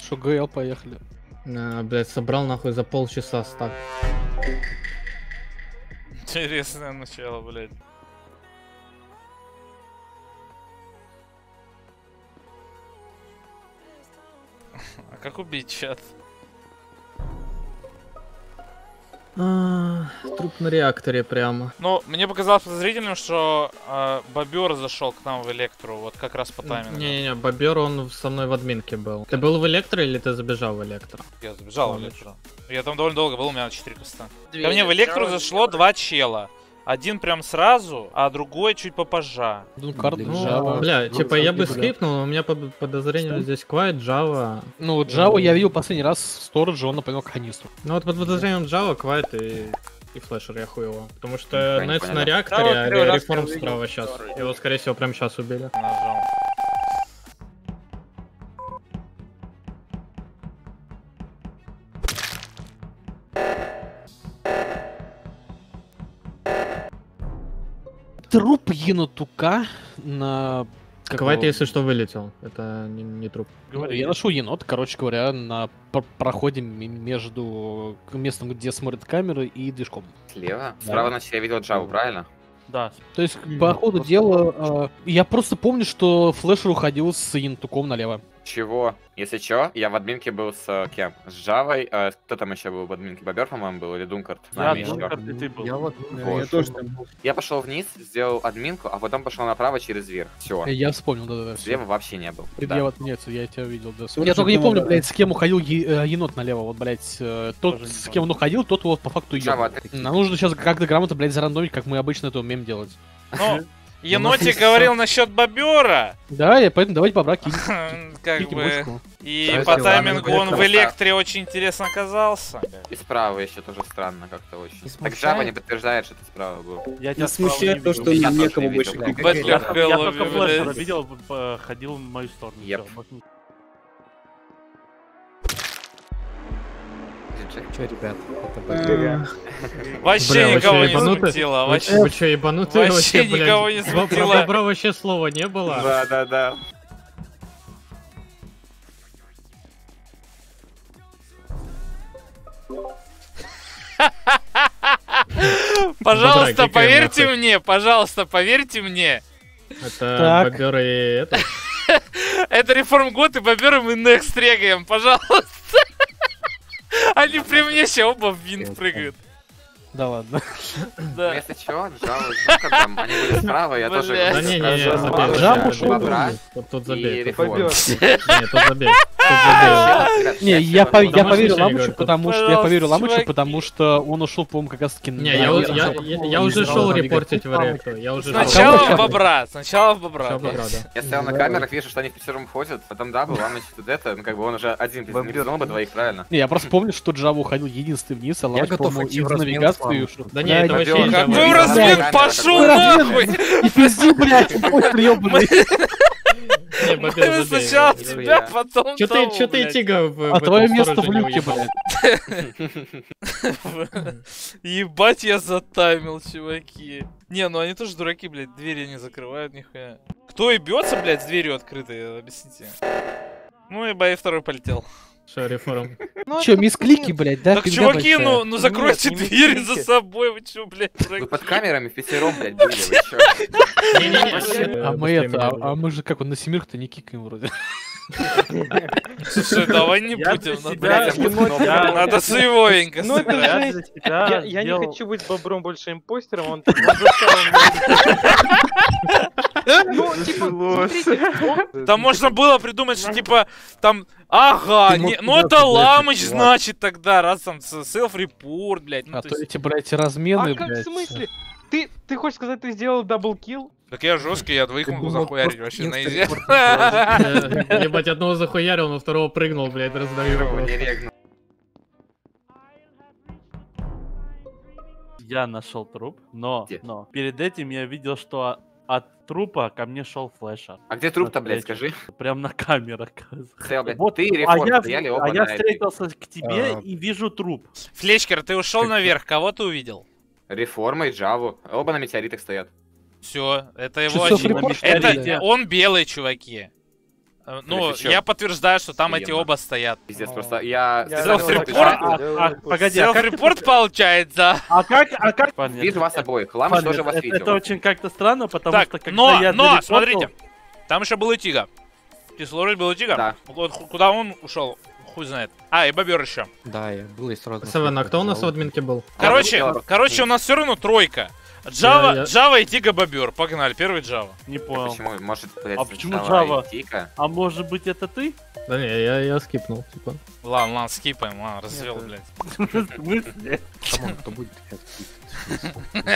Что, ГЛ, поехали. Блять, собрал нахуй за полчаса стак. Интересное начало, блядь. А как убить чат? Труп на реакторе прямо. Ну, мне показалось подозрительным, что бобер зашел к нам в электру, вот как раз по таймингу. Не-не-не, бобер он со мной в админке был. Ты был в электро или ты забежал в электро? Я забежал в электру. Я там довольно долго был, у меня 4 куста. Ко мне в электру зашло 2 чела. Один прям сразу, а другой чуть попозже. Ну, карта Ну, Java. бля, типа я бы скипнул, но у меня подозрение здесь Quiet, Java. Ну, Java я видел последний раз в сторидже, он напоминал канистру. Ну вот под подозрением Java, Quiet и флешер я хуево. Потому что Нетс на понял. реакторе, а первый раз реформ я справа увидел сейчас. второй. Его, скорее всего, прямо сейчас убили. Нажал. Труп енотука на... как Quiet, его- если что, вылетел. Это не труп. Я нашел енот, короче говоря, на проходе между местом, где смотрят камеры, и движком. Слева? Справа, значит, я видел Джаву, правильно? Да. То есть, по ходу дела, я просто помню, что Флешер уходил с енотуком налево. Чего? Если чё, я в админке был с кем? С Джавой. Кто там еще был в админке? Бобер, по-моему, был, или Дункарт? С нами еще. Я тоже там был. Я пошел вниз, сделал админку, а потом пошел направо через верх. Все. Я вспомнил, да-да-да. Слева вообще не был. Да. Предъява отменяется, я тебя видел, да. Я только не помню, блядь, с кем уходил енот налево, вот, блядь, тот, с кем он уходил, тот вот по факту Джава, ебал. Нам нужно сейчас как-то грамотно, блядь, зарандомить, как мы обычно это умеем делать. Ну, енотик говорил насчет бобера. Да, и поэтому давайте бобра кинь. Как Киньте бы. бочку. И Да, по это таймингу ладно, он в электре очень интересно оказался. И справа еще тоже странно как-то очень. Не Так смущает? Джава не подтверждает, что ты справа был. Я Не тебя справа смущает не то, видел. что Я тоже некому не больше видел. кликать. Бэтля Я Хэллоуин, только флешера блядь. видел, ходил в мою сторону. Еп. Всё, Че, ребят, это Вообще Бля, никого вообще не ебанутый. смутило. Вы Вообще. вы чё, ебанутые вообще вообще, блядь? никого не Про смутило. бобра вообще слова не было. Да. Пожалуйста, Бобра, поверьте кикаем, нахуй. мне, пожалуйста, поверьте мне. Это Так. бобер и это. Это реформгод и бобер мы next регаем, пожалуйста. Они при мне все оба в винт прыгают. Да ладно. Да. Если чё, Джава с Дункартом, они были справа, я тоже... Блядь. Да не-не-не, забей. Джаму вообще, шел Бобра Тут и забей. Тут реформ. Нет, тут забей. Тут забей. Не, я поверю Потому что ничего не Ламычу, говорит. потому что я Пожалуйста, поверю Ламычу, чуваки. потому что он ушел, по-моему, как раз таки Не, я уже шел репортить в реактор. Я уже шел. Сначала Кого в бобра, сначала в бобра. Всё, да. бобра, да. Я стоял на камерах, вижу, что они в пятером ходят, потом да, был Ламыч тут это, ну как бы он уже один, не признал бы двоих, правильно? Не, я просто помню, что Java уходил единственный вниз, а Ламыч, готов по-моему, идти в из размен с навигации вами. ушел. Да не, это вообще Бобер, не Какой Камера, размен? камера, Пошел камера. нахуй! Не пизди, блядь, постер ёбаный. Не, бобер, Мы забей. сначала забей. тебя, потом Чё того, ты блядь. Тига в А твое этом место в стороже не люке, уебал? блядь. Ебать, я затаймил, чуваки. Не, ну они тоже дураки, блядь, двери не закрывают, нихуя. Кто и бьется, блядь, с дверью открытой, объясните. Ну и бай второй полетел. Что, реформ? Чё, мисклики, блядь, да? Так, пизда чуваки, большая. ну закройте Нет, не двери мистики. за собой, вы чё, блядь, Вы дураки? под камерами в пятером, блядь, были, вы чё? А мы это, а мы же как, вот на семерых-то не кикаем вроде. Слушай, давай не Я будем, для надо, себя- блядь, я- надо своевенько Ну, это сыграть. Я для себя Я не сделал- хочу быть бобром больше импостером, он заставил меня. Ну, типа, смотрите, Там можно было придумать, что типа там, ага, Ты мог ну это куда-то, блядь, Ламыч, чувак. значит тогда, раз там селф-репорт, блядь. Ну, А то то есть- эти, блядь, размены, а как в блядь. смысле? Ты хочешь сказать, ты сделал даблкил? Так я жесткий, я двоих Ты могу думал, захуярить просто вообще на изи. инста-репорт Ебать, одного захуярил, на второго прыгнул, блядь, раздавил. Здорово, не просто. регнул. Я нашел труп, но Где? перед этим я видел, что от трупа ко мне шел флешер. А где труп-то, блядь, скажи? Прям на камерах. Стоял, блядь, Вот, ты и а реформ я, стояли а оба я на этой. встретился к тебе А. и вижу труп. Флечкер, ты ушел наверх, кого ты увидел? Реформа и Джаву. Оба на метеоритах стоят. Все, это его Что, очевидно. селф-репорт, что ли, Это блядь? он белый, чуваки. Ну, Если чё, я подтверждаю, что там эти охуенно. оба стоят. Пиздец, просто я... Селф-репорт? Погоди, а как ты... Селф-репорт получается. А как... Понятно. Вижу вас обоих. Ламыч тоже вас Это видел. очень как-то странно, потому Так, что когда но, я зарепортил- смотрите. Там еще был и Тига. Кислород был и Тига. Да. Вот куда он ушел, хуй знает. А, и Бобер еще. Да, я был и сразу... Севен, а кто у нас в админке был? Короче, у нас все равно тройка. Я- Джава и Тига Бобер. Погнали, первый Джава. Не понял. Почему? Может, А почему Java? А может быть это ты? Да не, я скипнул, типа. Ладно, скипаем, ладно, развел, блядь. В смысле? Камон, кто будет такая?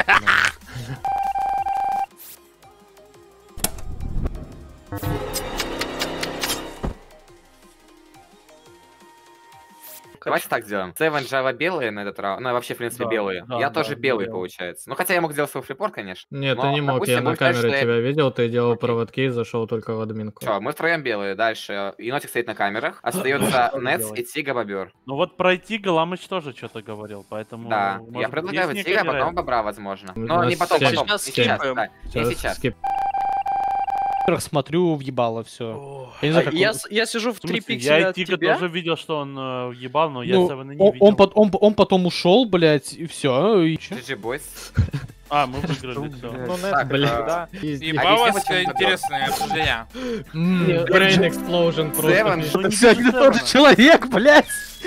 Давайте так сделаем. Севен, Java белые на этот раунд. Ну, вообще, в принципе, Да, белые. да, Я да, тоже белый, белый. получается. Ну, хотя я мог сделать селф-репорт, конечно. Нет, Но, ты не мог, допустим, я на будем считать, камере что я- тебя видел, ты делал Окей. проводки и зашел только в админку. Все, мы втроем белые. Дальше. Енотик стоит на камерах. Остается Что Нетс делать? и Тига Бобер. Ну вот пройти Галамыч тоже что-то говорил, поэтому... Да. может Я быть, предлагаю есть Тига, а некая потом вероятность. Бобра, возможно. У Но нас не потом, семь. потом. Не сейчас, скипаем. да. Не сейчас. Скип. Во-первых, смотрю, въебало все. Я не знаю, как Я сижу в В 3 смысле, пикселя я и от Тига тебя. тоже видел, что он ебал, но я Ну, Севена не он, видел. он потом ушел, блядь, и все. И чё? GG Boys. А, мы выиграли все. Ну, Так, Нетс, бля. да. Ебалось почему Бобер. интересное обсуждение. Brain explosion просто. Севен. Ну, не Все, один и без тот же Севена. человек, блядь.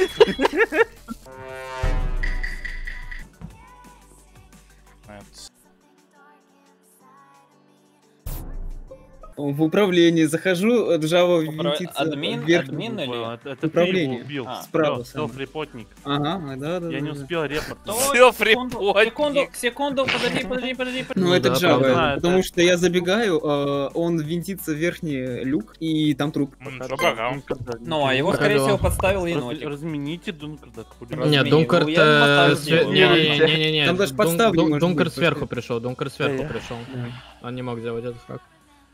В управлении захожу, Java винтится админ вверх. или... Это ты Управление. его убил. А, справа Всё, самое. селф-репортник. Ага, да. Я не успел репорт. Селф-репортник. Секунду, подожди. Ну, Ну это да, Java, правда. потому что я забегаю, он винтится в верхний люк, и там труп. Ну, а его, скорее всего, подставил енотик. Размените Дункарда. Нет, Дункарт... Я не поставил его. Не-не-не. Там даже подставки не может Дункарт быть, сверху просто. пришел, Дункарт сверху Да. пришел. Он не мог сделать этот фраг.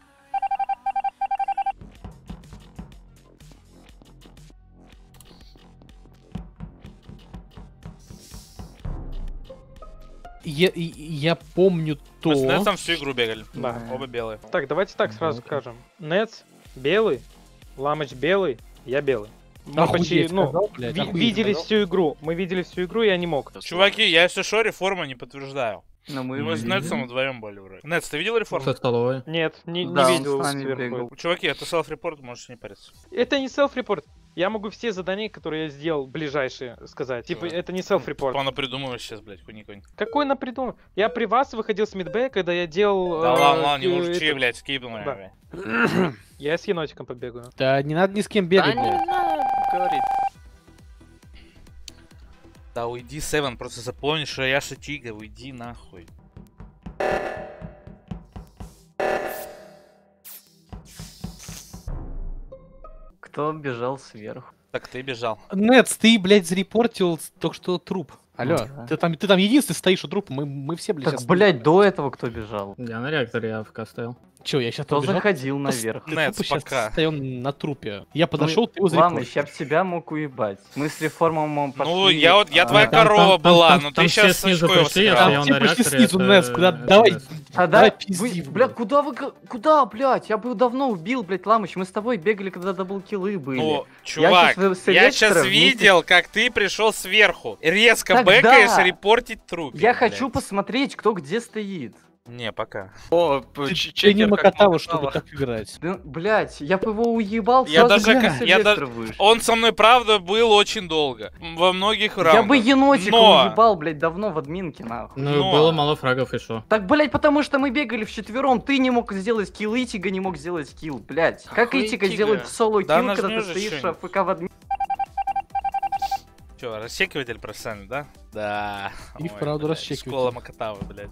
Я помню то... Мы с Нетсом всю игру бегали. Да. Оба белые. Так, давайте так сразу скажем. Нетс белый, Ламыч белый, я белый. Мы Охуеть, почти, ну, сказал, блядь, охуеть, видели сказал. всю игру. Мы видели всю игру, я не мог. Чуваки, я если что, реформа не подтверждаю. Но Мы с Нетсом вдвоем были вроде. Нетс, ты видел реформу? Со столовой. Нет, не Да, он видел с нами сверху. бегал. Чуваки, это селф-репорт, можешь не париться. Это не селф-репорт. Я могу все задания, которые я сделал, ближайшие сказать. Типа, это не селф-репорт. Плавно придумываешь сейчас, блядь, хуйни какой-нибудь. Какой напридумал? Я при вас выходил с мидбэя, когда я делал... Да ладно, не э, мужичи, это- блядь, скипнул, Да. блядь. Я с енотиком побегаю. Да не надо ни с кем бегать, блядь. говорит. Да уйди, Севен, просто запомни, что я Тига, уйди нахуй. Кто бежал сверху? Так ты бежал. Нетс, ты, блядь, зарепортил только что труп. Алло, Да. ты там единственный стоишь у трупа, мы все, блядь, Так, сейчас- блядь, до этого кто бежал? Я на реакторе АФК стоял. Чё, я сейчас Кто заходил наверх? Нетс, сейчас пока. стоял на трупе. Я подошел, ты его Ладно, зарепортил. я б тебя мог уебать. Мы с реформом пошли... Ну, я твоя там- корова там- была, там- но ты там сейчас все снизу Сачкоева пришли, я сыграл. стоял Все на пришли реакторе. снизу, это- Нетс, куда? это Давай, Нетс. давай Вы, пизди, бля, блядь. куда вы... Куда, блядь? Я бы давно убил, блядь, Ламыч. Мы с тобой бегали, когда даблкиллы были. Ну, чувак, щас с я сейчас Электро вместе- видел, как ты пришел сверху. Резко Тогда бэкаешь репортить труп. Я хочу посмотреть, кто где стоит. Не, пока. О, Ты не Макатава, чтобы так играть. Да, блядь, я бы его уебал, Я сразу даже- как я Электро даже- вышел. Он со мной, правда, был очень долго. Во многих раундах. Я бы енотика Но- уебал, блядь, давно в админке, нахуй. Ну, Но- было мало фрагов и шо. Так, блядь, потому что мы бегали вчетвером, ты не мог сделать килл, Итига не мог сделать килл, блядь. Как Охуеть, Итига Итига. делает соло Да килл, когда нажмёшь ты же стоишь что-нибудь. АФК в админке? Че, рассекиватель профессиональный, да? Да. И Ой, вправду блядь, рассекиватель. Школа Макатавы, блядь.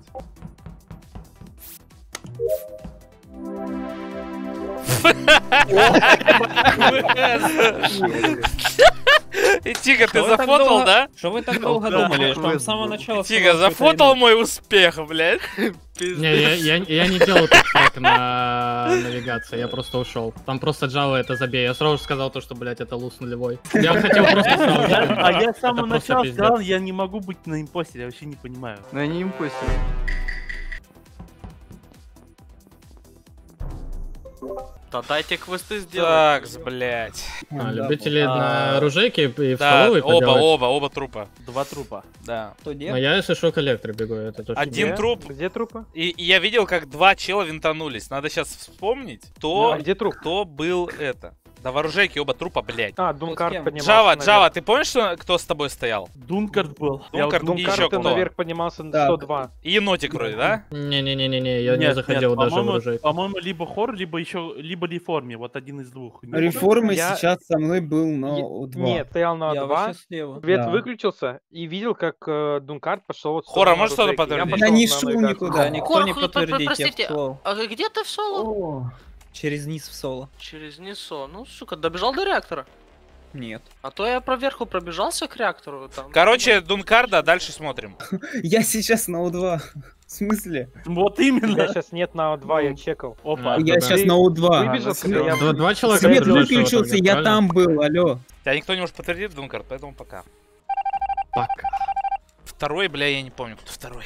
Тига, ты зафотал, да? Что вы так долго думали? Там с самого начала... Тига, зафотал мой успех, блядь. Не, я не делал тут фраг на навигации, я просто ушел. Там просто Java это забей. Я сразу же сказал то, что, блядь, это луз нулевой. Я хотел просто сразу же. А я с Это самого просто начала пиздец. сказал, я не могу быть на импостере, я вообще не понимаю. Ну я не импостер. Да дайте квесты сделать. Так, блядь. Любители на оружейке и в Да, столовой поделать. оба трупа. 2 трупа. Да. Кто Но я, если шо, к электро бегу, это точно. Один труп. Где трупы? И я видел, как 2 чела винтанулись. Надо сейчас вспомнить, А где труп? кто был это. Да, в оружейке оба трупа, блядь. А, Дункарт поднимался наверх. Джава, ты помнишь, кто с тобой стоял? Дункарт был. Дункарт и еще Дункарт кто? наверх поднимался на Да. 102. И енотик вроде, да? Не-не-не, я не заходил даже в оружейку. По-моему, либо хор, либо еще, либо реформе. Вот один из двух. Реформы Я- сейчас со мной был на O2. Нет, стоял на 2. слева. Свет Да. выключился и видел, как Дункарт пошел вот в Хора, сторону можешь что-то оружейки. Я подтвердить? пошел Я не на шел навигацию. никуда. никто не подтвердит, простите, я в соло. а где ты в соло? О, Через низ в соло. Через НИСО. Ну, сука, добежал до реактора. Нет. А то я проверху пробежался к реактору. Там. Короче, Дункарда, дальше смотрим. я сейчас на O2. В смысле? Вот Я именно. сейчас нет на 2, я чекал. Опа. А, Я да. сейчас на O2. Выбежал, Свет я- Два человека Свет подождали, что выключился, в итоге, я правильно? там был, алло. Тебя никто не может подтвердить, Дункард, поэтому пока. Пока. Второй, бля, я не помню, кто второй.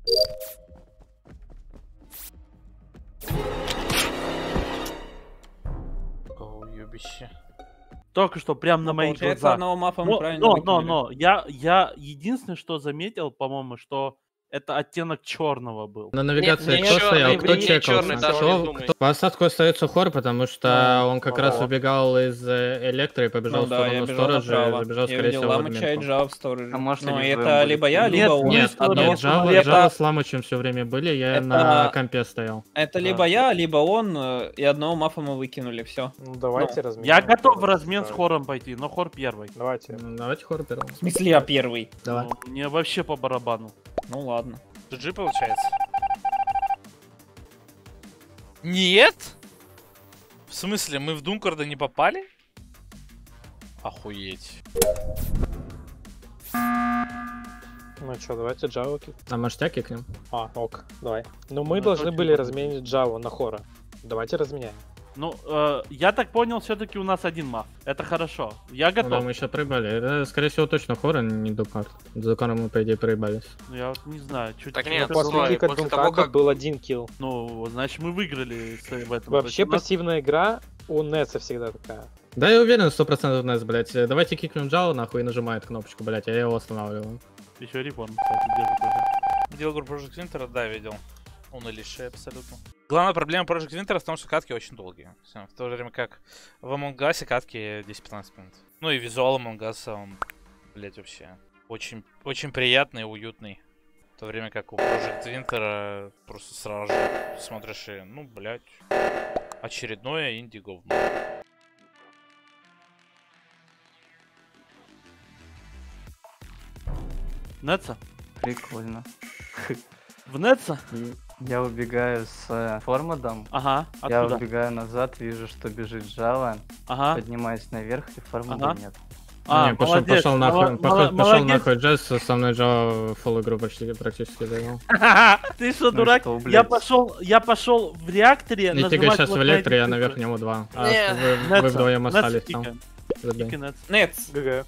О, ёбище. Только что прям на моих глазах. мафа Но, я единственное, что заметил, по-моему, что это оттенок черного был. На навигации Не, не кто чёрный, стоял, кто не чекался? чёрный, даже не думай. По остатку остается хор, потому что он как раз вот. убегал из электро и побежал в сторону сторожа, и забежал, скорее всего, в админку. Джава в стороже. А может, Ну, они это вдвоем либо были? я, либо он. Нет, Одного нет, человека- Джава с Ламычем все время были, я Это- на компе стоял. Это либо я, либо он, и одного мафа мы выкинули, все. Ну, давайте разменяем. Я готов в Хора. размен с хором пойти, но хор первый. Давайте. Давайте хор первым. В смысле я первый? Давай. Ну, мне вообще по барабану. Ну ладно. GG получается? Нет? В смысле, мы в Дункарда не попали? Охуеть. Ну что, давайте Джаву кик. А маштяки к ним? А, ок, давай. Ну мы Ну, должны точно были так. разменить Джаву на Хора. Давайте разменяем. Ну, я так понял, все-таки у нас один маф. Это хорошо. Я Ну, да, готов. мы еще проебали. Это, скорее всего, точно хор, а не Дукарт. За Дукаром мы, по идее, проебались. Ну, я вот не знаю. Чуть Так нет, После Слушай, кика после Дункарда того, как- был 1 килл. Ну, значит, мы выиграли в этом. Вообще У нас- пассивная игра у Неца всегда такая. Да, я уверен, 100% нас, блядь. Давайте кикнем Джао, нахуй, и нажимает кнопочку, блядь, а я его останавливаю. Еще реформ, кстати, держит уже. Видел игру Project Winter? Да, видел. Он или лишь абсолютно. Главная проблема Project Winter в том, что катки очень долгие. Всё. В то время как в Among Us катки 10-15 минут. Ну и визуал Among Us, он, блять, вообще очень, очень приятный и уютный. В то время как у Project Winter просто сразу же смотришь и, ну, блять, очередное инди-говно. Нетса? Прикольно. В Нетса? Я убегаю с формадом. Ага, Я откуда? убегаю назад, вижу, что бежит Java. Ага. Поднимаюсь наверх, и формада Ага. нет. Не, пошел, молодец, пошел нахуй, пошел молодец. нахуй, Джесс со мной Джао фулл игру практически заиграл. Ты что, Ну дурак? что, Я блядь. пошел в реакторе. Не тягай сейчас в электро, я на верхнем У2. А Не. вы вдвоем остались там. Нетс. Забей. Нетс, ГГ.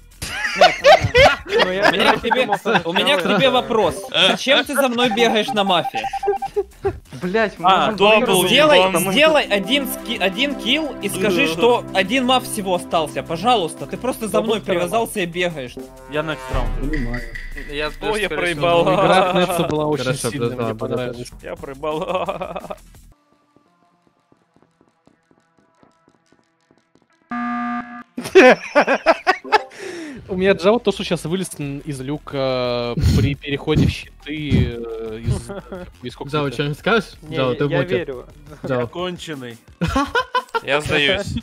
у меня к тебе вопрос. Зачем ты за мной бегаешь на мафе? Блять, мы А, можем дом выиграть. был, Сделай один килл и скажи, что один маф всего остался. Пожалуйста, ты просто за мной привязался и бегаешь. Я next round. Я, Ой, я скорее проебал. всего, Игра от Нетса была очень Хорошо, сильная, да, мне да, понравилось. Я проебал. У меня Джао то, что сейчас вылез из люка при переходе в щиты из сколько Джао, это? что-нибудь скажешь? Не, Джао, ты я мутит. верю. Джао. Конченый. Я сдаюсь.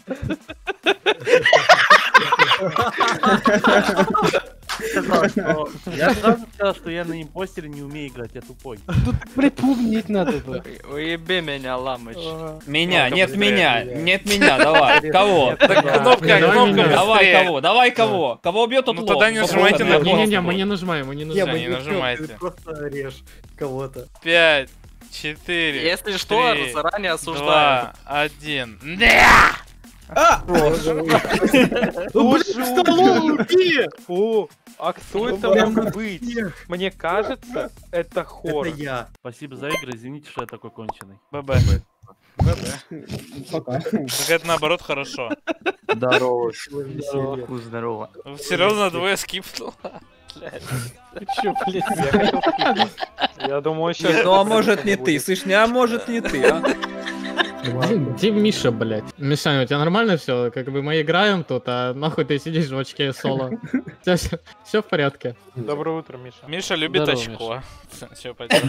Я сразу сказал, что я на импостере не умею играть, я тупой. Припомнить надо было. Уеби меня, Ламыч. Меня, нет меня, давай. Кого? Кнопка, Давай кнопка меня. Давай быстрее. кого? Давай кого? Кого убьет, тот Ну, лох. тогда не нажимайте на Попробуй. Не-не-не, мы не нажимаем, мы не нажимаем. Не нажимайте. Просто режь кого-то. 5, 4, Если что, 3, заранее осуждаю. 2, 1. О, а кто это мог быть? Мне кажется, это Хор. Это я. Спасибо за игры, извините, что я такой конченый. ББ. ББ. Пока. Так это наоборот хорошо. Здорово. Здорово. Серьезно, двое скипнуло? Ты чё, блядь? Я хотел скипнуть. Я думаю, сейчас... Ну а может не ты, слышь, не, а может не ты, а? Где Миша, блядь? Мишаня, у тебя нормально все? Как бы мы играем тут, а нахуй ты сидишь в очке соло. Все в порядке. Доброе утро, Миша. Миша любит Здорово, очко. Всё, пойдём.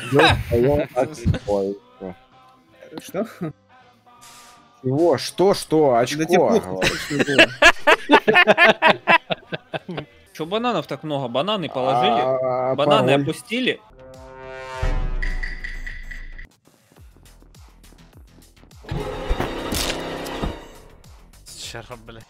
Что? Что? Да Очко. тебе плохо. Чё бананов так много? Бананы положили? Бананы пароль. опустили? Черт, блядь.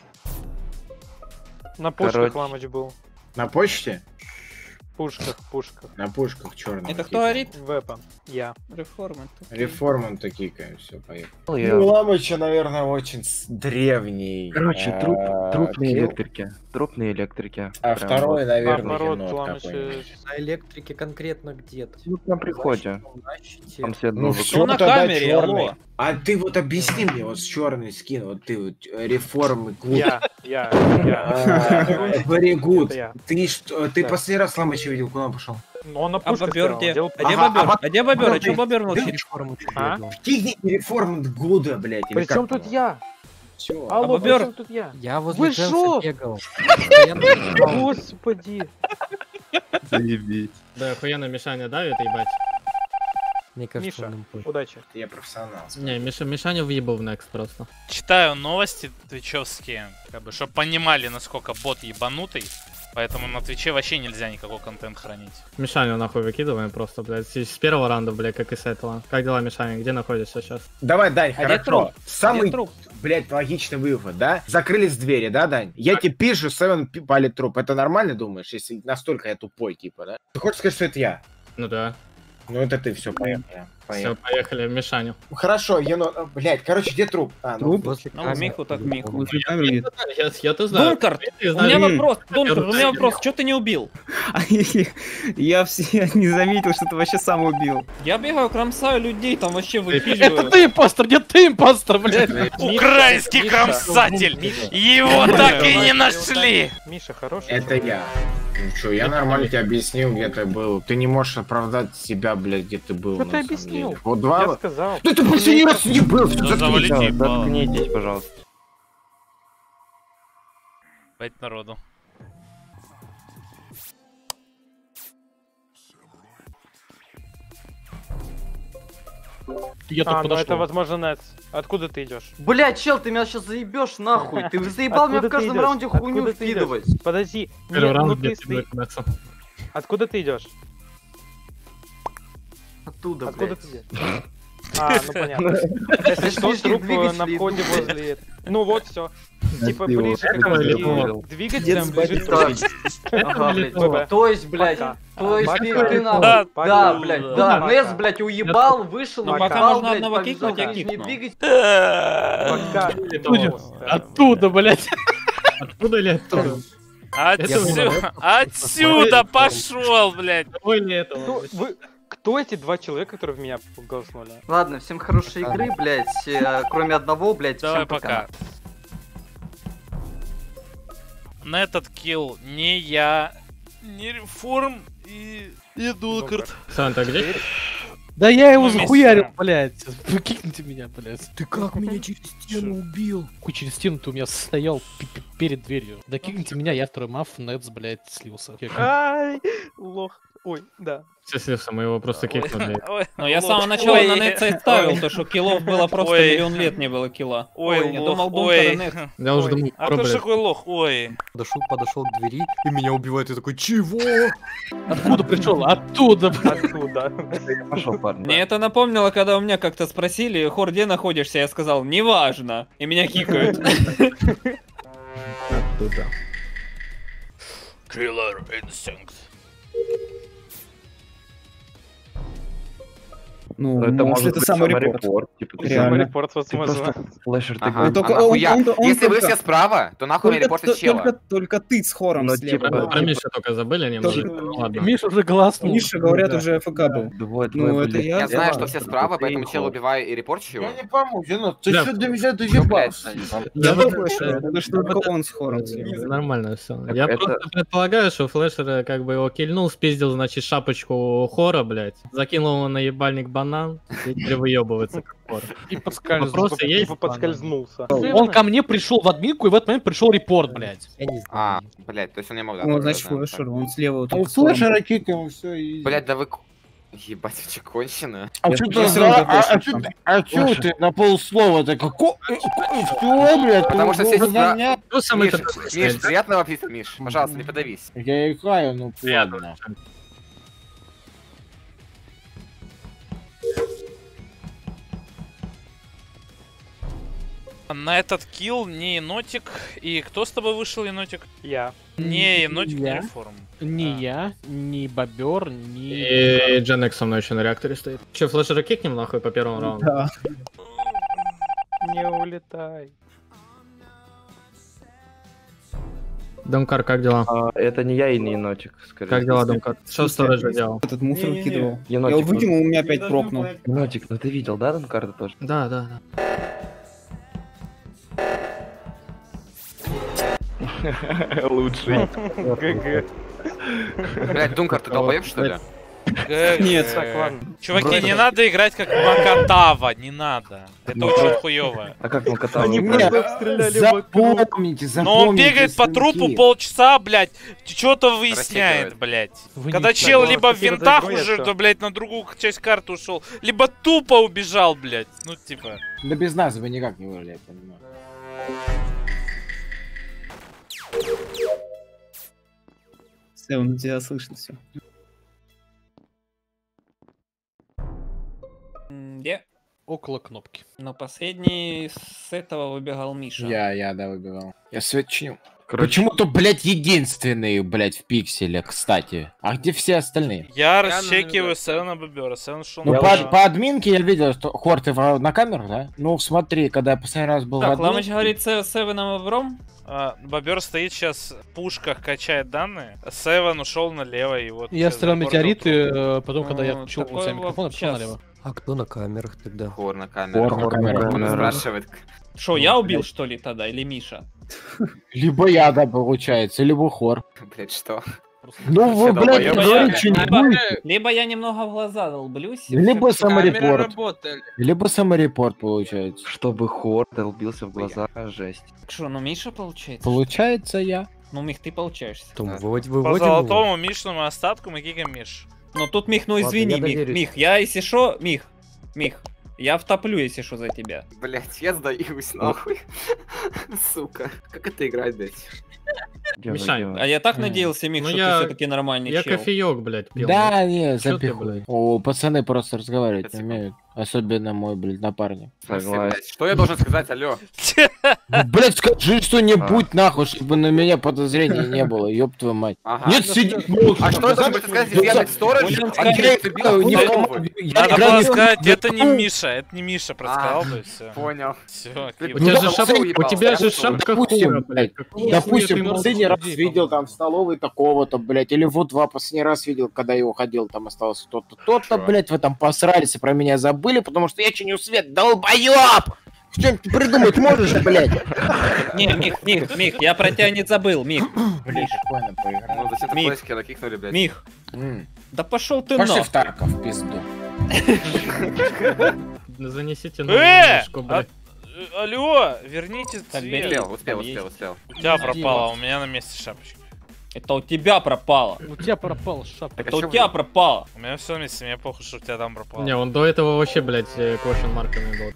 На пушках Короче. Ламыч был. На почте? Пушках. На пушках черных. Это кто орит? Вепон. Я. Реформы. Реформан такие, все, поехал. Я- Ну, Ламыча, наверное, очень древний. Короче, труп на килл. электрике. Труп на электрике. А Прям второй, вот. наверное, Наоборот, енот Ламыч... какой-нибудь. На электрике конкретно где-то. Ну, на приходе. На щите. Там свет Ну был все, Ну, на тогда камере, черный. алло. А ты вот объясни мне, вот с черный скин, вот ты вот реформы клуб. Я. Very good. Это я. Ты Да. последний раз Ламыча видел, куда он пошел? Ну, он на А пушках бобер стоял, где? делал А где Ага, бобер? А где бобер? А бобер, чё бобер молчит? А? Кикни реформы года, блядь. или Причем как тут там? я? Всё. А Алло, бобер? причем тут я? Я возле Вы Дженса шо? бегал. Господи. Заебись. Да, охуенно Мишаня давит, ебать. Мне кажется, Миша, он им пофиг. удачи. Я профессионал. Не, Мишаня въебал в next просто. Читаю новости твичевские, как бы, чтобы понимали, насколько бот ебанутый. Поэтому на Твиче вообще нельзя никакой контент хранить. Мишаню нахуй выкидываем просто, блядь. С первого раунда, блядь, как и с этого. Как дела, Мишаня? Где находишься сейчас? Давай, Дань, А где хорошо. труп? Самый, Где труп? блядь, логичный вывод, да? Закрылись двери, да, Дань? Я тебе пишу, 7 палит труп. Это нормально, думаешь, если настолько я тупой, типа, да? Ты хочешь сказать, что это я? Ну да. Ну это ты, все, поехали. Все, поехали в Мишаню. Хорошо, блядь, короче, где труп? Труп? Ну, Миху так Миху. Я-то знаю. Дункарт, Ты у меня знаешь. вопрос, Дункарт, у меня вопрос, что ты не убил? Я не заметил, что ты вообще сам убил. Я бегаю, кромсаю людей, там вообще Это выпиливаю. ты импостер, нет, ты импостер, блядь. Украинский кромсатель! Его так и не нашли! Миша, хороший. Это я. Ну что, я нормально тебе объяснил, где ты был. Ты не можешь оправдать себя, блядь, где ты был. Что на ты самом объяснил? деле. Вот Я два... сказал. Да ты последний раз не был! Да завалите ебало. Заткнитесь, пожалуйста. Бать народу. Я тут А, ну это, подошел. возможно, Нетс. Откуда ты идешь? Блять, чел, ты меня сейчас заебешь нахуй. Ты заебал меня в Откуда ты каждом идёшь? раунде хуйню Откуда ты идёшь? вкидывать. Подожди. Первый Нет, раунд ну ты где стоишь. начинается. Откуда ты идешь? Оттуда, Откуда блядь. ты идешь? А, ну понятно. Если что, Слишком труп двигатель на входе идут. возле... Ну вот, все. Типа его ближе к этого или двигателям лежит труп. Ага, Блядь, блядь. То есть, блядь, Пока. то есть ты Пока. нахуй. Да, Да, пока. блядь, Да. да. Пока. Нес, блядь, уебал, вышел, Ну, пока уебал, можно блядь, одного побежал кикнуть, я в нижний кикнул. двигатель. Пока. Оттуда, блядь. Откуда или оттуда? Отсюда пошел, блядь! Ой, не этого. Ну, кто эти два человека, которые в меня голоснули? Ладно, всем хорошей игры, блядь, кроме одного, блядь, Давай всем пока. На этот килл не я, не реформ и Дункарт. Сань, ты где? Да я его Ну, вместе. захуярил, блядь. Кикните меня, блядь. Ты как меня через стену убил? Хуй через стену ты у меня стоял перед дверью. Да кикните меня, я второй маф, Нетс, блядь, слился. Ай, лох. Ой, да. Все слился, мы его просто кикнули. Ой, Но я с самого начала на Нетса и ставил, то что киллов было просто Ой. миллион лет не было килла. Ой, я лох, думал, Дункар и ой. Нет. Я уже думал, А кто ж блядь. такой лох? Ой. Подошел к двери и меня убивает. Я такой, чего? Откуда пришел? Оттуда, блядь. Оттуда. Пошел, парень. Мне это напомнило, когда у меня как-то спросили, Хор, где находишься? Я сказал, неважно. И меня кикают. Оттуда. Killer Instinct. Ну, Это может, может это быть саморепорт. Типа, Реально. Саморепорт, ты возможно. просто флешер, ты Ага. говоришь. только А нахуя? он Если вы только- все справа, то нахуй мне репортить чела. Только ты с хором Ну, слева. типа, да. Про Мишу только забыли немного. Тоже- Ну ладно. Миша уже гласнул. Миша, говорят, Да. уже АФК был. Двое Ну, это были. я Я знаю, знаю. что все справа, поэтому чел убиваю и репорчу его. Я не пойму, Зенон, ты Да. что до меня Ну, блядь, доебался? Я вот, флешер, потому что только он с хором слева. Нормально все. Я это- просто предполагаю, что флешер как бы его кильнул, спиздил, значит, шапочку хора, блядь, закинул его на ебальник банан, и теперь выебывается как хор. И подскользнулся. Вопросы есть? Типа подскользнулся. Он ко мне пришел в админку, и в этот момент пришел репорт, блядь. Я не А, знаю. блядь, то есть он не мог, да? Ну, так, значит, да, флешер, так. он слева вот А тут с хором. флешера кикаем, все, и... Блядь, да вы... Ебать, вы че, конченые? А Я что флешер, ты, я флешер там. ты на полслова так что, блядь? Потому что все сестра... Ну, самый Миш, приятного аппетита, Миш. Пожалуйста, не подавись. Я играю, ну ладно. На этот килл не енотик. И кто с тобой вышел, енотик? Я. Не енотик, не Я. реформ. Ни я, ни бобер, ни... И Дженек со мной еще на реакторе стоит. Че, флешера кикнем нахуй по первому раунду? Да. Не улетай. Домкар, как дела? Это не я и не енотик, скорее. Как дела, Домкар? Что в стороже делал? Этот мусор выкидывал. Я Енотик, его выкинул, у меня опять прокнул. Енотик, ну ты видел, да, там карта тоже? Да, да, да. Лучший. ГГ. Блядь, Думкар, ты долбоеб, что ли? Нет. Так, ладно. Чуваки, не надо играть как Макатава, не надо. Это очень хуёво. А как Макатава? Они просто стреляли Запомните, Но он бегает по трупу полчаса, блядь, что-то выясняет, Рассекает. блядь. Вы Когда не- чел Так, либо в спасибо за винтах игру, я уже, всё. то, блядь, на другую часть карты ушел, либо тупо убежал, блядь. Ну, типа. Да без нас вы никак не выиграли, я понимаю. Севен, тебя слышно все. Где? Около кнопки. Но последний с этого выбегал Миша. Я, да, выбивал. Я свет чиню. Короче, Почему-то, блядь, единственный, блядь, в пикселе, кстати. А где все остальные? Я расчекиваю Севена Бобера. Севен шел Ну, на по админке я видел, что Хор, ты на камеру, да? Ну, смотри, когда я последний раз был в Так, админке... Ламыч говорит с Севеном Бобром. Бобер стоит сейчас в пушках, качает данные. Севен ушел налево, и вот... Я сейчас стрелял Бобер метеориты, потом, когда я Ну, включил у такой себя микрофон, я пошел вот налево. А кто на камерах тогда? Хор на камеру. Хор на камеру. Он спрашивает. Что, я убил, что ли, тогда? Или Миша? Либо я, да, получается, либо Хор. Блядь, что? Ну, вы, Все блядь, долбоёбы. говорите что-нибудь. Либо я немного в глаза долблюсь. и Либо всё. саморепорт. Либо саморепорт, получается. чтобы Хор долбился в глаза, жесть. Что, ну Миша получается? Получается я. Ну, Мих, ты получаешься. Там Да. По выводим его. золотому Мишному остатку мы кикаем Миш. Ну тут, Мих, ну Ладно, извини, я Мих, доверюсь. Мих, я, если что, Мих, я втоплю, если что, за тебя. Блядь, я сдаюсь, нахуй. Сука. Как это играть, блядь? Мишань, А я так надеялся, Мих, Ну, что я- ты все-таки нормальный Я чел. кофеек, блядь, пил. Да, не, Чё ты, запихуй. блядь? О, пацаны просто разговаривать не Спасибо. умеют. Особенно мой, блядь, напарник. Согласен. Блядь, что я должен сказать, алло? Ну, блядь, скажи что-нибудь, нахуй, чтобы на меня подозрений не было, ёб твою мать. Ага. Нет, сиди молча. А что я должен сказать, если я, блядь, сторож? А я играю не в команде, я Надо играю было не в сказать, команде. это не Миша, это не Миша, предсказал бы, все. Понял. Все, У тебя же шапка, у тебя же шапка Допустим, хура, блядь, Какого допустим, хуя ты последний раз людей, видел там в столовой такого-то, блядь, или вот два последний раз видел, когда я уходил, там остался тот-то, тот-то, Чё? блядь, вы там посрались и про меня забыли, потому что я чиню свет, долбоёб! Что-нибудь придумать можешь, блядь? Не, Мих, я про тебя не забыл, Мих. Блядь, спокойно поиграй. Ну зачем ты Мих. плечики накикнули, блядь? Мих, М. да пошел ты Пошли нахуй. в Тарков, в пизду. Занесите на мишку, А, блядь. алло, верните Так, цвет. Успел. У тебя пропала, у меня на месте шапочка. Это у тебя пропало. У тебя пропала шапка. Это у тебя пропало. У меня все на месте, мне похуй, что у тебя там пропало. Не, он до этого вообще, блядь, квошен марками был.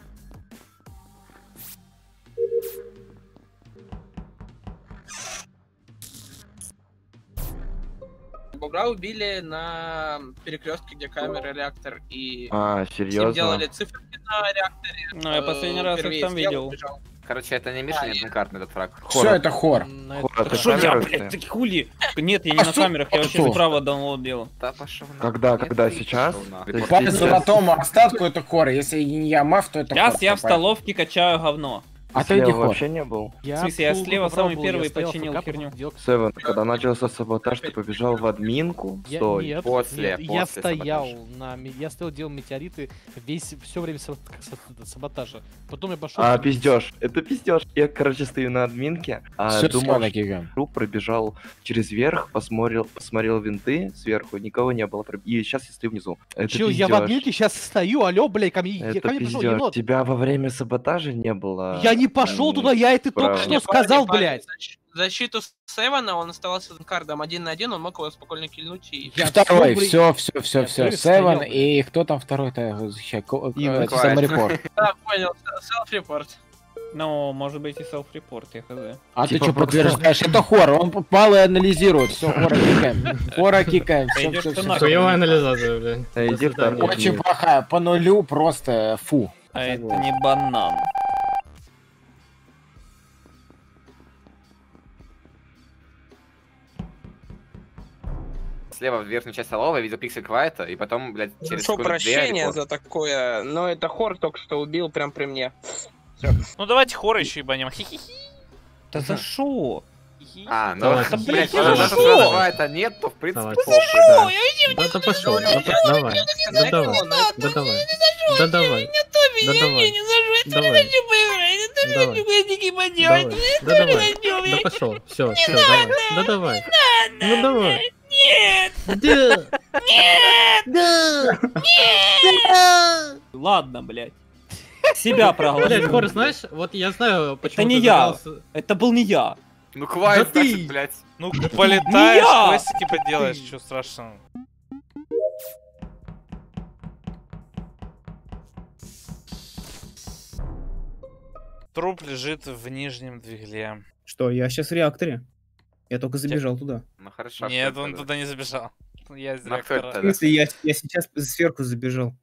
Бобра убили на перекрестке, где камера, реактор и... А, Всем серьезно? делали циферки на реакторе. Ну, я последний раз их впервые там сделал, видел. убежал. Короче, это не Миша, не Дункарт, этот фраг. Все, это хор. Что я, блядь, ты хули? Нет, я не на камерах, я вообще справа даунлоад делал. Да пошел на. Когда сейчас? По золотому остатку это хор. Если я маф, то это хор. Сейчас я в столовке качаю говно. А ты вообще не был? В смысле, я слева самый первый починил херню. Севен, когда начался саботаж, ты побежал в админку? Стой. Нет, После я стоял я стоял, делал метеориты все время саботажа. Потом я пошел. А, пиздёж. Это пиздёж. Я, короче, стою на админке, Всё, думал, всё, Гига. что пробежал через верх, посмотрел винты сверху, никого не было. И сейчас я стою внизу. Это Чё, я в пиздёж. админке сейчас стою, алё, блядь, ко мне Это пришел пиздёж. енот. Тебя во время саботажа не было. Я не пошел туда, я это только что сказал, блядь. Защиту Севена он оставался с Дункардом 1 на 1, он мог его спокойно кильнуть и... Второй, все, Я Севен, стоял, и кто там второй-то защищает? Quiet. Саморепорт. Да, понял, селф-репорт. Ну, может быть и селф-репорт, я хз. А ты Типа что просто- подтверждаешь? Это хор, он мало анализирует. Все, хора кикаем. Хора кикаем. Пойдёшь ты нахуй. Хуёвая анализация, блядь. Да иди в там. Очень плохая. По нулю просто фу. А это не банан. Слева в верхнюю часть столовой видел пиксель Квайта, и потом, блядь, через Прошу прощения репорт. за такое, но это хор только что убил прям при мне. Ну давайте хоры еще ебанем. Хи-хи-хи. Да за шо? А, ну, Давай. блядь, блядь, если за даже что? Квайта нет, то в принципе Давай. похуй, да. Да пошел, давай. Да давай. Да давай. Да давай. Да давай. Давай. Давай. Да давай. Да пошел. Все, давай. Да давай. Ну давай. Нет! Да! Ладно, блядь. Себя Блядь, проголосую. Хор, знаешь, вот я знаю, почему Это не ты я. загнался- Это был не я. Ну Квайт, Да ты- значит, блядь. Ну, полетаешь, я! квестики поделаешь, что страшного. Труп лежит в нижнем двигле. Что, я сейчас в реакторе? Я только забежал туда. Ну хорошо. Нет, кто он это? туда не забежал. Я из Ну, кто это реактора. В тогда? смысле, я сейчас сверху забежал.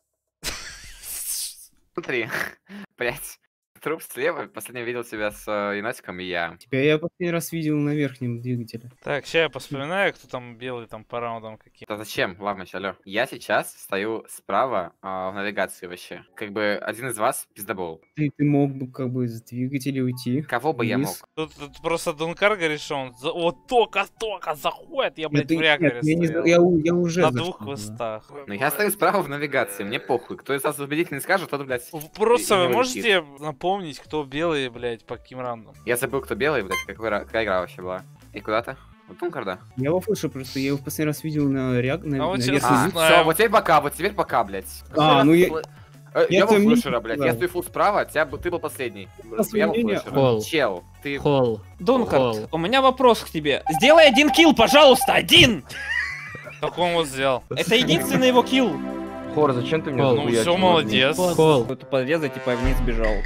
Смотри, блядь. Труп слева, последний видел тебя с енотиком и я. Тебя я последний раз видел на верхнем двигателе. Так, сейчас я поспоминаю, кто там белый там по раундам какие. Да зачем? Ладно, алло. Я сейчас стою справа в навигации вообще. Как бы один из вас пиздобол. Ты мог бы как бы с двигателя уйти. Кого бы я вниз. мог? Тут просто Дункар говорит, что он вот только заходит, я, блядь, Нет, в реакторе нет, я, не стоял. знаю, я уже На зашел двух туда. квестах. Ну я стою справа в навигации, мне похуй. Кто из вас убедительно скажет, тот, блядь, Просто и вы не можете напомнить, кто белый, блядь, по каким раундам? Я забыл, кто белый, блядь, какая игра вообще была. И куда ты? Вот Дункарда. Я его слышу, просто я его в последний раз видел на А вот на сейчас верхнем. знаю. Все, вот теперь пока, блядь. А, ну я... Я был там не флешера, блядь. Я знаю. стою фул справа, ты был последний. Просто Я был мнение- флешера. Холл. Чел, ты... Холл. Дункард, Холл. у меня вопрос к тебе. Сделай один килл, пожалуйста, один! Так он вот сделал. Это единственный его килл. Хор, зачем ты меня Холл. Ну захуячил? все, молодец. Холл. Кто-то подрезать, типа вниз бежал.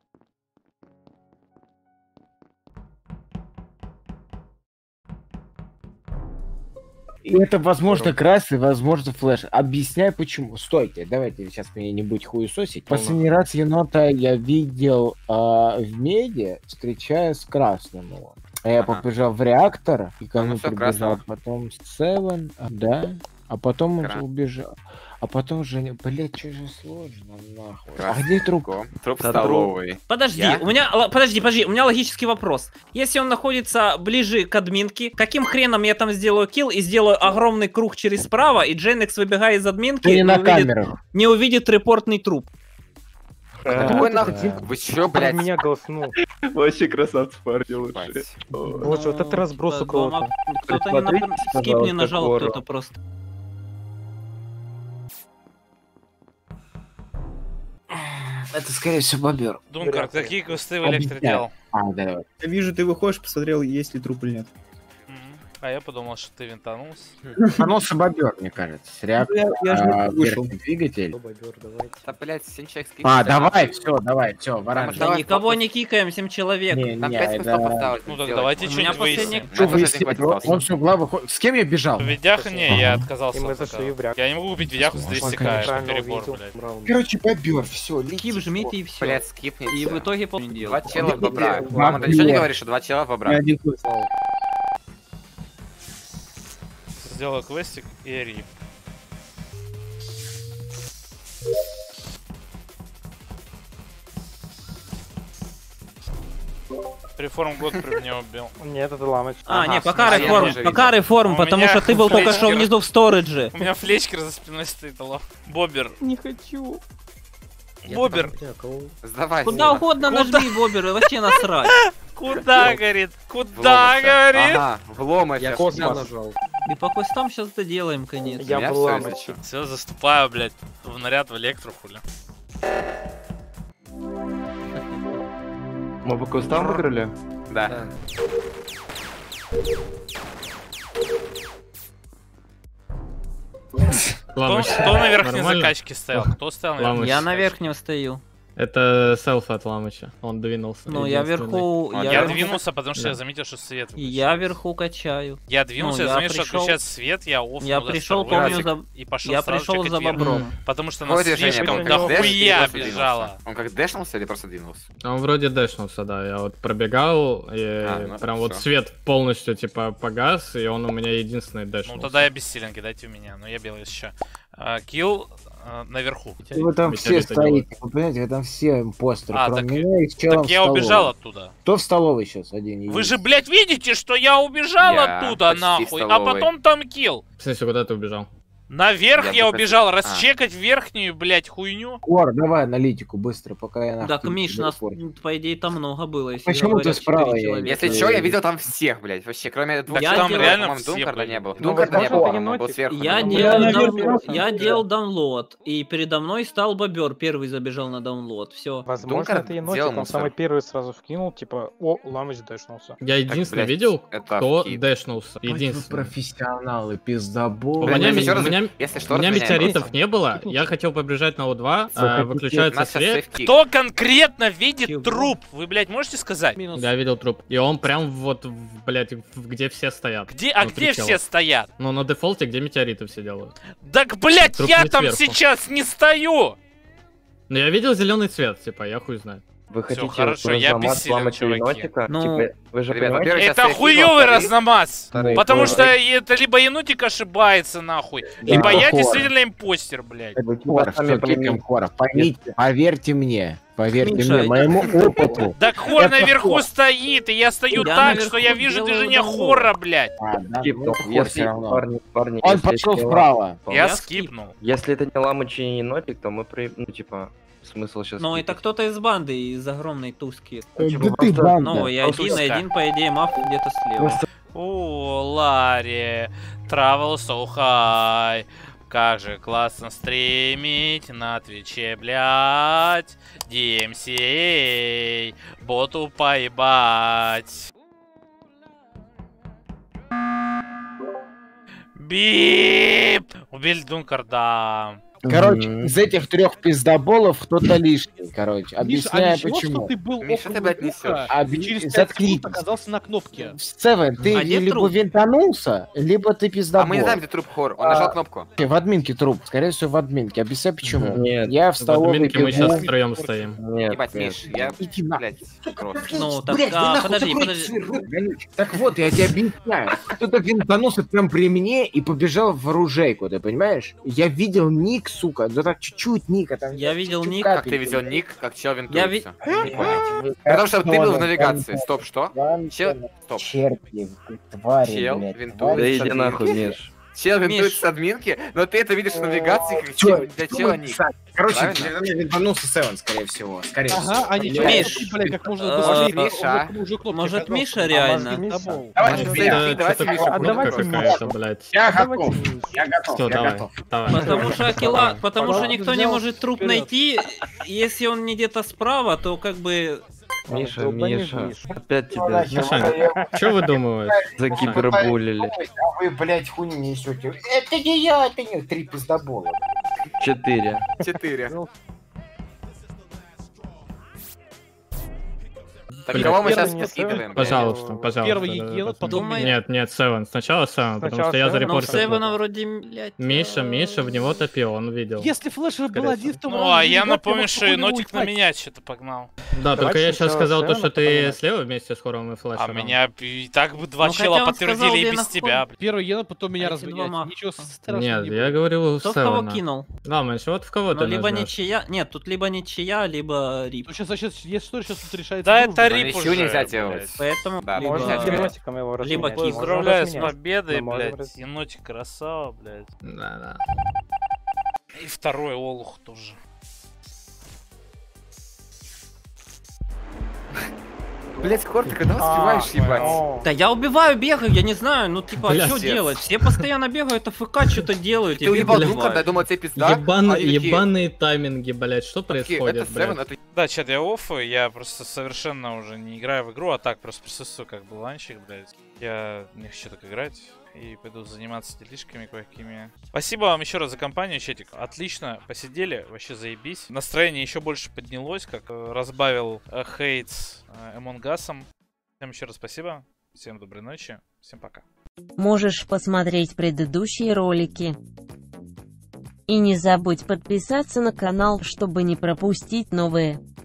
И это, возможно, крас и, возможно, флеш. Объясняй, почему. Стойте, давайте сейчас меня не будь хуесосить. Последний раз енота я видел в меди, встречая с красным его. А я Ага. побежал в реактор, и ко Ну, мне всё, прибежал красного. потом Севен, да. А потом он Кра- убежал. А потом Женя, блять, что же сложно, нахуй. А Красный. где труп? Труп в Да, столовой. Подожди, Я? подожди, у меня логический вопрос. Если он находится ближе к админке, каким хреном я там сделаю килл и сделаю огромный круг через справа, и Дженекс, выбегая из админки, Ты не на увидит- камерах. не увидит репортный труп. Какой нахуй? Вы чё, блядь? меня голоснул. Вообще красавцы, парни, лучше. Ебать. Лучше вот этот разброс у кого-то. Кто-то не Присмотритесь, скип не пожалуйста, нажал, к вору. кто-то просто. Это, скорее всего, бобер. Дункар, какие квесты в электре Объясняй. делал? А, да, давай. Я вижу, ты выходишь, посмотрел, есть ли труп или нет. А я подумал, что ты винтанулся. Винтанулся бобер, мне кажется. Реактор, верхний двигатель. Да, блядь, 7 человек скидки. А, давай, все, варан. Да никого не кикаем, 7 человек. Там 5 смыслов осталось. Ну так давайте что-нибудь выясним. Он с угла выходит. С кем я бежал? Ведяха не, я отказался. И мы зашли в ряд. Я не могу купить ведяху с 300 к, это Правильно перебор, увидел. блядь. Короче, бобер, все. Скип жмите и все. Блядь, скипните. И в итоге полный Два дело. чела в бобра. Мама, ты ничего не говоришь, что два чела в бобра? Сделал квестик и риф. Реформ год при мне убил. Нет, это ламыч. Не, пока реформ, потому что ты был только что внизу в сторидже. У меня флечкер за спиной стоит, алло. Бобер. Не хочу. Бобер. Сдавай. Куда угодно нажми, Бобер, и вообще насрать. Куда, говорит? Куда, говорит? Ага, в ломач. Я космос нажал. И по квестам сейчас доделаем, конечно. Я в ламыче. Все, заступаю, блядь, в наряд в электру, хули. Мы по кустам выиграли? Да. Кто на верхней закачке стоял? Кто стоял на верхней? Я на верхнем стою. Это селф от Ламыча. Он двинулся. Ну, я вверху... Я двинулся, потому что я заметил, что свет выключил. Я вверху качаю. Я двинулся, я заметил, что включается свет, я офнул. Я пришел, помню, и пошел я сразу пришел чекать за верх. бобром. Потому что нас слишком дохуя бежало. Он как дэшнулся или просто двинулся? Он вроде дэшнулся, да. Я вот пробегал, и прям вот свет полностью, типа, погас, и он у меня единственный дэшнулся. Ну, тогда я бессилен, кидайте у меня, но я белый еще. Килл наверху. Вы там все стоите, вы понимаете, вы там все импостеры, кроме меня и с челом так я убежал оттуда. Кто в столовой сейчас один? Вы же, блядь, видите, что я убежал оттуда, нахуй, а потом там килл. В смысле, куда ты убежал? Наверх я убежал, расчекать верхнюю, блядь, хуйню. Кор, давай аналитику быстро, пока я нахуй. Так, Миш, нас, по идее, там много было. Если почему ты справа? Если что, я видел там всех, блядь, вообще, кроме двух. Там реально Дункарда не было. Дункарда не было, он был сверху. Я делал даунлоад, и передо мной стал бобер, первый забежал на даунлоад, все. Возможно, это енотик, он самый первый сразу вкинул, типа, о, ламыч дэшнулся. Я единственный видел, кто дэшнулся. Единственный. Профессионалы, пиздобол. У меня метеоритов не было, я хотел побежать на У2, выключается свет. Кто конкретно видит труп? Вы, блядь, можете сказать? Я видел труп. И он прям вот, блядь, где все стоят. Где все стоят? Ну, на дефолте, где метеориты все делают. Так, блядь, я там сейчас не стою! Ну, я видел зеленый цвет, типа, я хуй знает. Вы хотите хорошо, я бессилен, чуваки. Ну, вы же это хуёвый разномаз! Потому что это либо енотик ошибается, нахуй, либо я действительно импостер, блядь. Поймите, поверьте мне, моему опыту. Так хор наверху стоит, и я стою так, что я вижу движение хора, блядь. Он пошел вправо. Я скипнул. Если это не ламыч и не енотик, то мы, ну, типа... Смысл сейчас. Ну, это кто-то из банды, из огромной туски. Ты банда. Ну, и один, по идее, маф где-то слева. О, Ларри, travel so high. Как же классно стримить на Твиче, блядь. DMCA, боту поебать. Бип! Убили Дункарда. Короче, из этих трех пиздоболов кто-то лишний, короче. Объясняю, почему. Миша, ты, блядь, несешь. Через 5 секунд оказался на кнопке. Севен, ты либо винтанулся, либо ты пиздобол. А мы не знаем, где труп хор, он нажал кнопку. В админке труп, скорее всего в админке. Объясняю, почему. Нет, я в столовой админке мы сейчас втроем стоим. Ебать, Миш, я, блядь, ну, так, подожди. Так вот, я тебе объясняю. Кто-то винтанулся прям при мне и побежал в оружейку, ты понимаешь? Я видел ник, сука, да так чуть-чуть ника там. Я видел ник. Как ты видел ник, как чел винтуется? Потому что ты был в навигации. Стоп, что? Чел, стоп. Черти, твари, чел блядь. винтуется. Да иди нахуй, Миш. Чел винтуется с админки, но ты это видишь в навигации, как чел, для чела ник. Короче, винтанулся Севен, скорее всего. Скорее всего. Ага, они блядь, как можно быстрее. Может, Миша реально? Давайте какая-то, блядь. Я готов. Всё, давай. Потому что никто не может труп найти. Если он не где-то справа, то как бы Миша, долбанешь, Миша, Миша. опять тебя Мишань, что вы думаете? закибербулили. А вы, блядь, хуйню несете. Это не я, это не 3 пиздобола. 4. 4. Так, Блин, кого мы сейчас первый не скидываем? Пожалуйста, пожалуйста. Первый да, Егена, да, потом Думаю. Нет, нет, Севен. Сначала Севен, потому Сначала что я Севен, Ну, зарепортил. Севена вроде, блядь... Миша в него топил, он видел. Если Флэшер был Скорее один в том Ну, а раунде, я ребят, напомню, его что спокойно енотик на ультать. меня что-то погнал. Да, только я сейчас сначала сказал то, Севена, что потом ты Енотик. слева вместе с Хором и Флэшером. А меня и так бы два Ну, чела хотя он сказал, подтвердили и где без находится. тебя, блядь. Первый Ена, потом меня А эти два разгоняет. маха. Ничего страшного Нет, не я будет. говорил Кто в кого Севена. кинул? Да, Мэнш, вот в кого Ну, ты либо нажмёшь? ничья... Нет, тут либо ничья, либо рип. Ну, сейчас, есть что, сейчас тут решается. Да дружба. это рип Ничего уже, нельзя блядь. делать. Поэтому Да, либо... Можно Либо- енотиком его либо разменять. кик. Можно Поздравляю с разменять. победой, Мы можем блядь. Енотик красава, блядь. Да, да. И второй олух тоже. Блять, Хор, ты когда успеваешь ебать? О, Да я убиваю, бегаю, я не знаю, ну типа, Бля, что пиздец. делать? Все постоянно бегают, АФК что-то делают. Ты уебал друг, когда я думал, тебе пизда. Ебаные тайминги, блядь, что Это происходит, Севен, блядь? это... Да, чат, я офф, я просто совершенно уже не играю в игру, а так просто присутствую как баланщик, блядь. Я не хочу так играть и пойду заниматься делишками кое-какими. Спасибо вам еще раз за компанию, чатик. Отлично, посидели, вообще заебись. Настроение еще больше поднялось, как разбавил хейт Among Us'ом. Всем еще раз спасибо, всем доброй ночи, всем пока. Можешь посмотреть предыдущие ролики. И не забудь подписаться на канал, чтобы не пропустить новые.